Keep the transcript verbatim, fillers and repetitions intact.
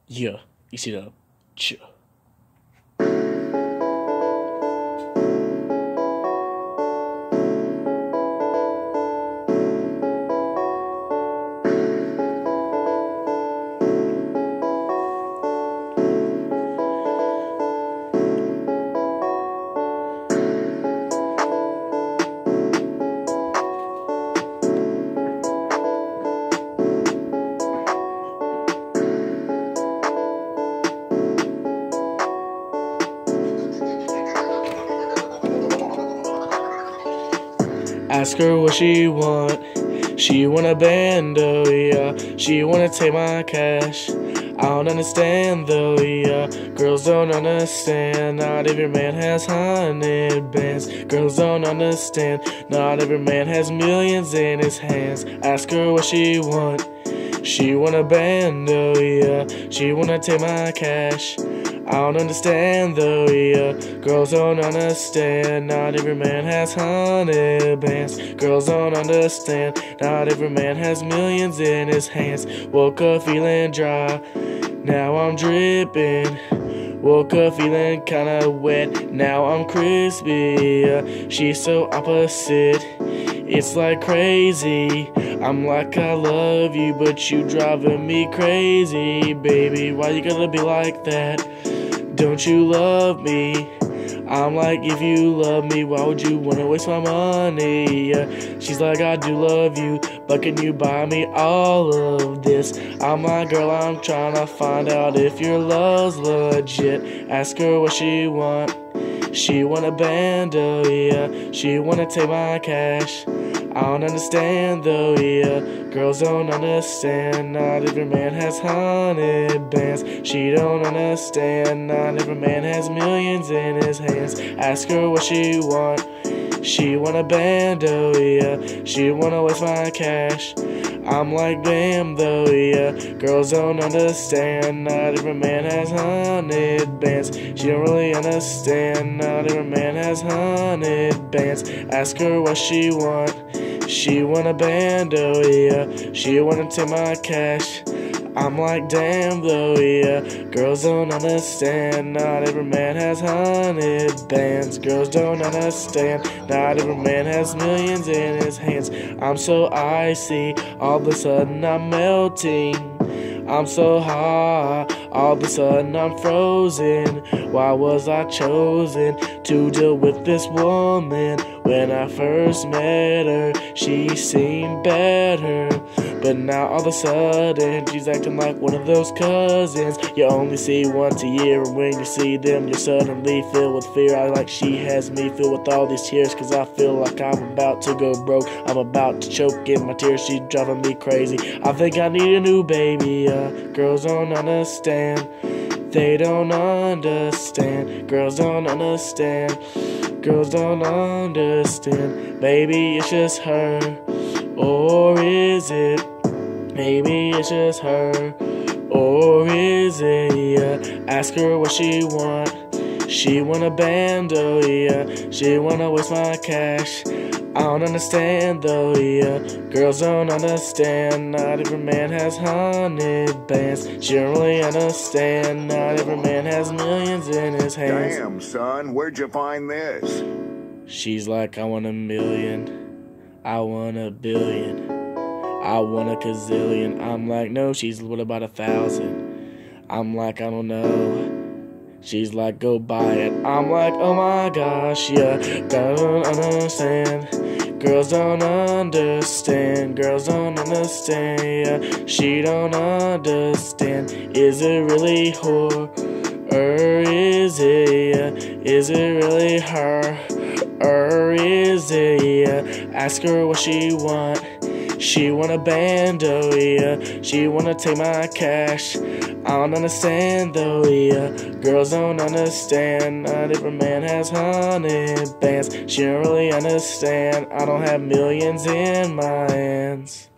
Yeah, eat it up. Chill. Ask her what she want. She want a band, oh yeah. She wanna take my cash. I don't understand though, yeah. Girls don't understand. Not every man has hundred bands. Girls don't understand. Not every man has millions in his hands. Ask her what she want. She want a band, oh yeah. She wanna take my cash. I don't understand though, yeah. Girls don't understand. Not every man has hundred bands. Girls don't understand. Not every man has millions in his hands. Woke up feeling dry. Now I'm dripping. Woke up feeling kinda wet. Now I'm crispy. Yeah. She's so opposite. It's like crazy. I'm like I love you, but you driving me crazy, baby. Why you gotta be like that? Don't you love me? I'm like, if you love me, why would you wanna waste my money? Yeah. She's like, I do love you, but can you buy me all of this? I'm like, girl, I'm trying to find out if your love's legit. Ask her what she want. She want a band, oh yeah. She wanna take my cash. I don't understand though, yeah. Girls don't understand. Not every man has hundred bands. She don't understand. Not every man has millions in his hands. Ask her what she want. She want a band, oh yeah. She wanna waste my cash. I'm like, damn though, yeah. Girls don't understand. Not every man has hundred bands. She don't really understand. Not every man has hundred bands. Ask her what she want. She want a band, oh yeah. She wanna take my cash. I'm like, damn though, yeah. Girls don't understand. Not every man has hundred bands. Girls don't understand. Not every man has millions in his hands. I'm so icy. All of a sudden I'm melting. I'm so hot, all of a sudden I'm frozen. Why was I chosen to deal with this woman? When I first met her, she seemed better. But now all of a sudden, she's acting like one of those cousins you only see once a year. And when you see them, you're suddenly filled with fear. I like she has me filled with all these tears, cause I feel like I'm about to go broke. I'm about to choke in my tears, she's driving me crazy. I think I need a new baby. Uh, girls don't understand. They don't understand. Girls don't understand. Girls don't understand. Maybe it's just her. Or is it? Maybe it's just her. Or is it? Yeah. Ask her what she want. She want a band, oh yeah. She wanna waste my cash. I don't understand though, yeah. Girls don't understand. Not every man has hundred bands. She don't really understand. Not every man has millions in his hands. Damn, son, where'd you find this? She's like, I want a million. I want a billion. I want a gazillion. I'm like, no. She's, what about a thousand? I'm like, I don't know. She's like, go buy it. I'm like, oh my gosh, yeah. Don't understand. Girls don't understand. Girls don't understand, yeah. She don't understand. Is it really her? Or is it, yeah? Is it really her? Or is it, yeah? Ask her what she want. She want a band, oh yeah. She wanna take my cash. I don't understand though, yeah. Girls don't understand. Not every man has hundred bands. She don't really understand. I don't have millions in my hands.